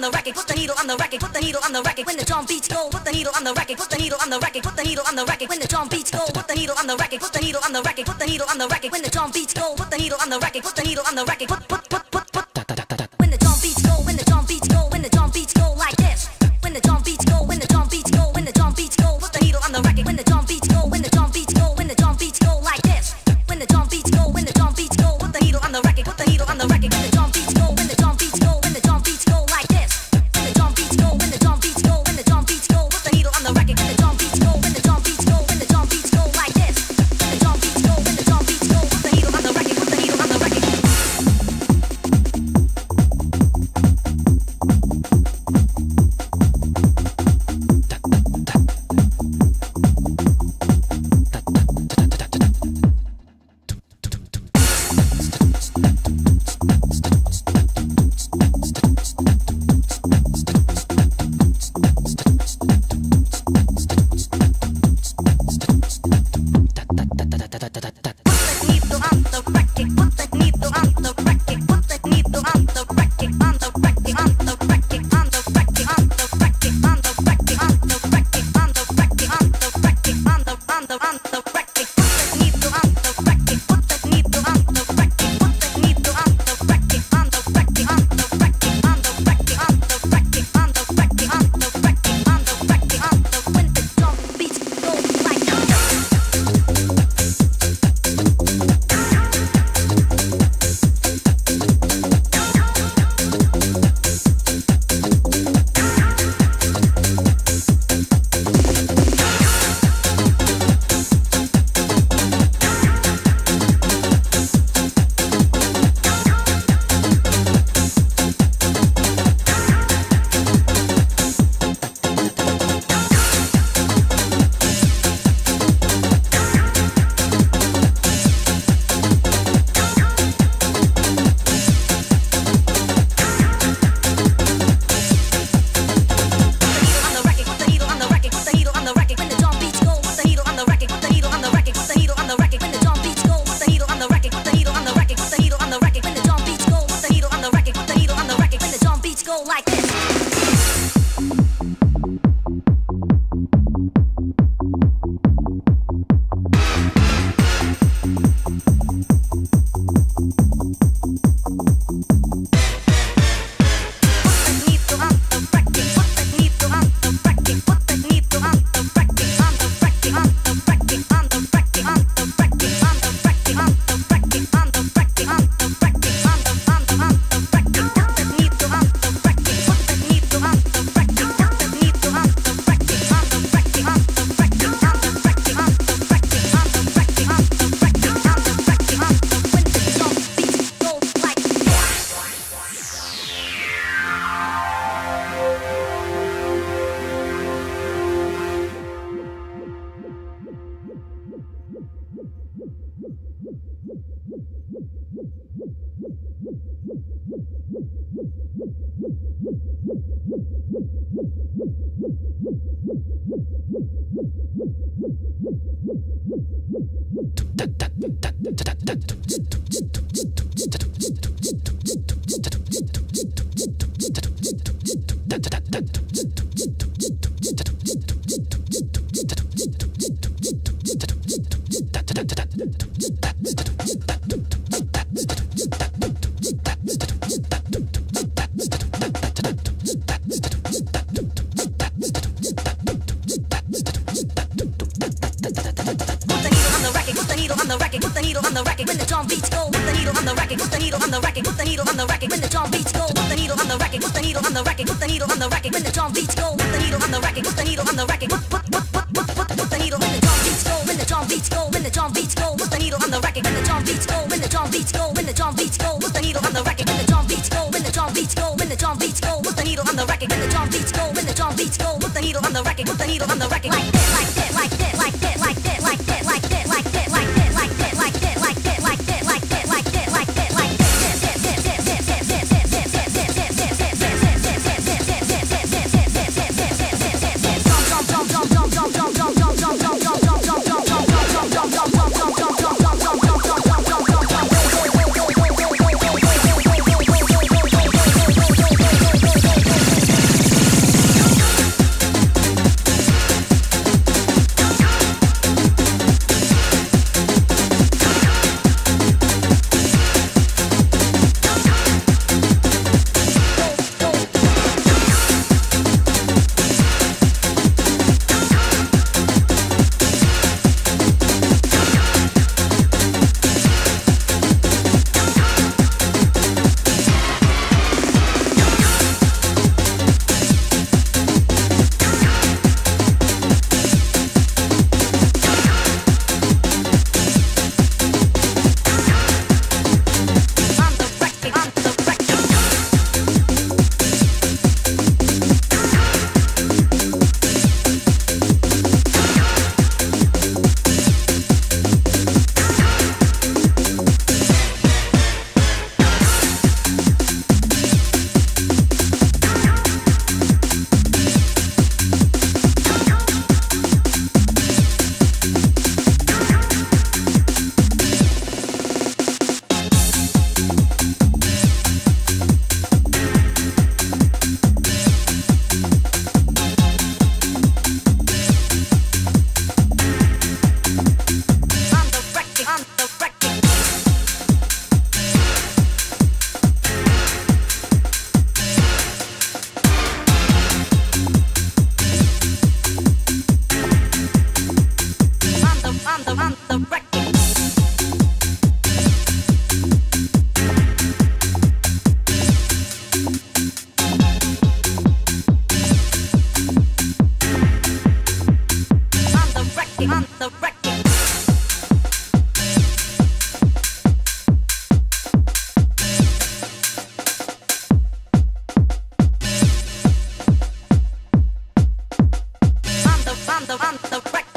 on the record, put the needle on the record, put the needle on the record. When the drum beats go, put the needle on the record, put the needle on the record, put the needle on the record. When the drum beats go, put the needle on the record, put the needle on the record, put the needle on the record. When the drum beats go, put the needle on the record, put the needle on the record. Put. When the drum beats go, when the drum beats go, when the drum beats go like this. When the drum beats go, when the drum beats go, when the drum beats go, put the needle on the record. When the drum beats go, when the drum beats go, when the drum beats go like this. When the drum beats go, when the drum beats go, put the needle on the record, put the needle on the record. When the drum beats go, when the drum beats go, when the drum beats go like this. When the drum beats go, when the drum beats go, when the drum beats go, put the needle on the record. When the drum beats go, when the drum beats go, when the drum beats go like this. When the drum beats go, when the drum beats go, put the needle on the record, put the needle on the record. on the racket.